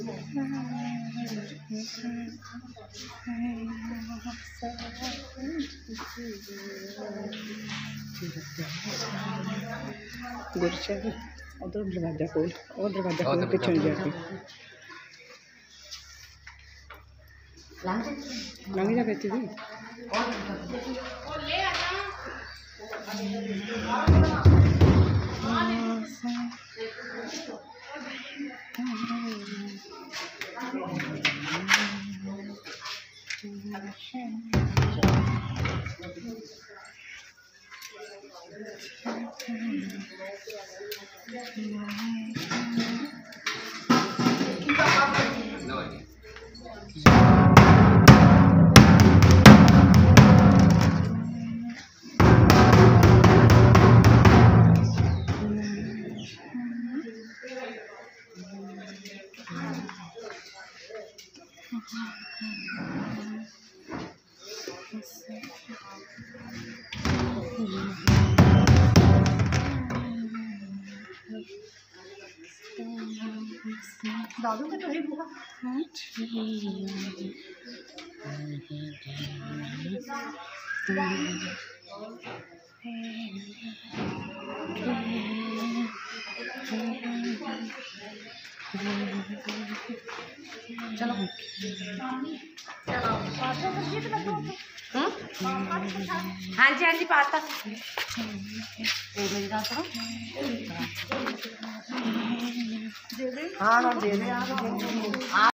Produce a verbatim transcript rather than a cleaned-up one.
गुरशा उधर दरवाजा खोल और दरवाजा खोल पिछड़ जाके लंघ जा कहती थी दादू का तो नहीं बुआ चलो हाँ जी हाँ जी पाता मेरी बात सुनो हाँ दे दे